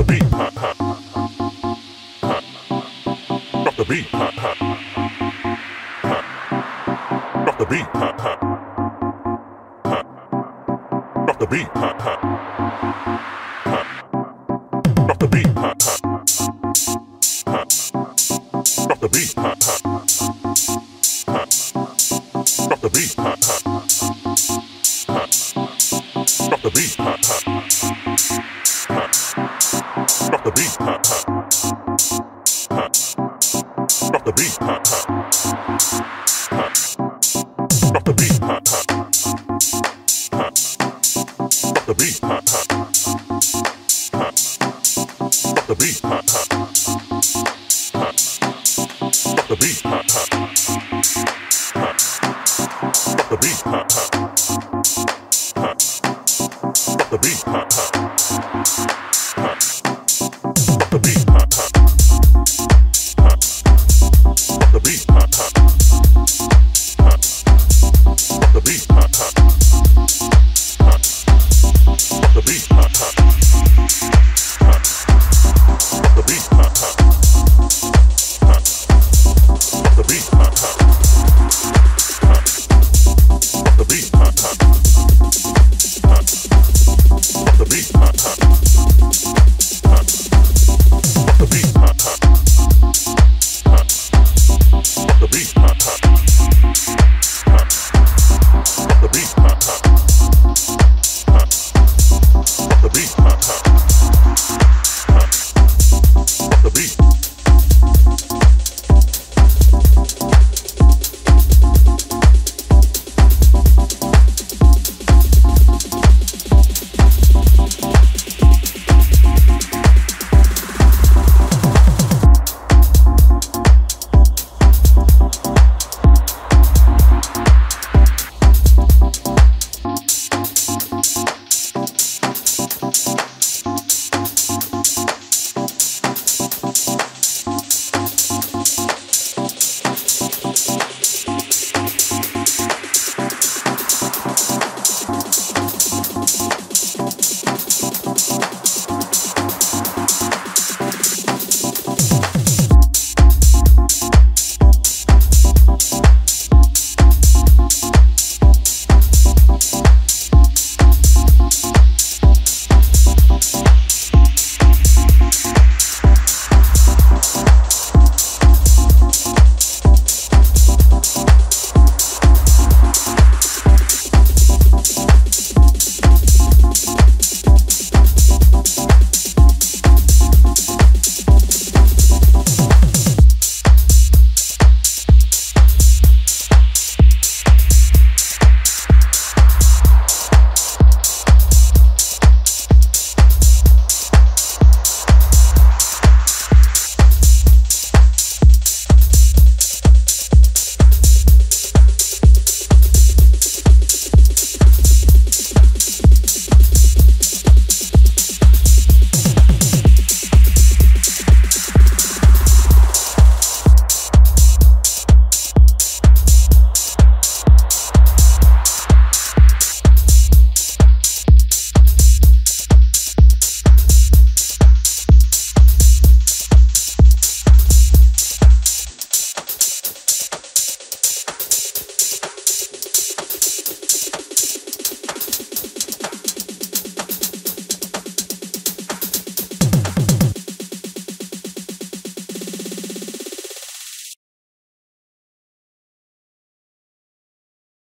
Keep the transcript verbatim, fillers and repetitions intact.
beat, huh, huh, huh. Drop the beat, huh, huh, huh. Drop the beat, huh, huh, huh. Drop the beat, huh, huh, huh. Drop the beat, huh, huh, huh. Drop the beat, huh, huh, huh. Drop the beat, huh, huh, huh. Drop the beat, huh, huh, huh. Drop the beat, huh, huh, huh. Drop the beat, huh, huh, huh. Drop the beat, huh, huh, huh. Drop the beat, huh, huh, huh. Drop the beat, huh, huh.